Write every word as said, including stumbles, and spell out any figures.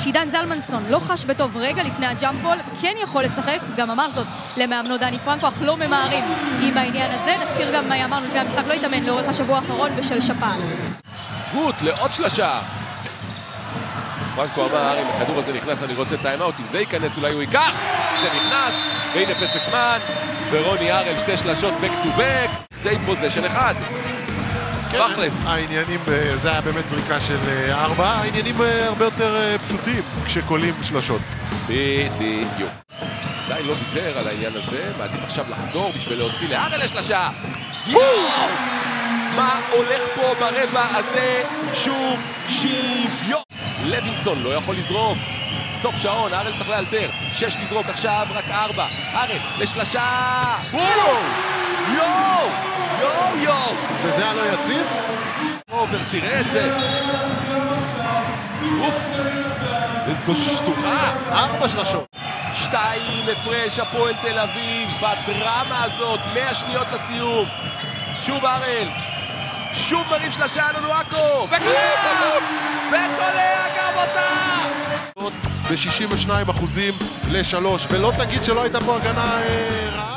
שעידן זלמנסון לא חש בטוב רגע לפני הג'אמפול, כן יכול לשחק, גם אמר זאת למאמנו דני פרנקו, אך לא ממהרים עם העניין הזה. נזכיר גם מה אמרנו לפני המשחק, לא התאמן לאורך השבוע האחרון בשל שפעת. גוט לעוד שלושה. פרנקו אמר, אם הכדור הזה נכנס אני רוצה טיימאוט, אם זה ייכנס אולי הוא ייקח, זה נכנס, והנה פסק זמן, ורוני הרל שתי שלשות back to back, די פוזיישן אחד. בחלף. העניינים, זה היה באמת זריקה של ארבע, העניינים הרבה יותר פשוטים כשקולים שלשות. בדיוק. די לא ויתר על העניין הזה, מעדיף עכשיו לחזור בשביל להוציא להרל לשלושה. מה הולך פה ברבע הזה? שוב שוויון. לוינסון לא יכול לזרוק. סוף שעון, הרל צריך לאלתר. שש לזרוק עכשיו, רק ארבע. הרל לשלושה. יואו! יואו! יואו! יואו! וזה היה לא יציב? אובר, תראה את זה. אוף! איזו שטוחה. ארבע שלשות. שתיים הפרש הפועל תל אביב בדרמה הזאת, מאה שניות לסיום. שוב הרל. שוב מרים שלושה נונואקו. וקולע! וקולע גם אותה! ב-שישים ושניים אחוזים לשלוש, ולא תגיד שלא הייתה פה הגנה רעה.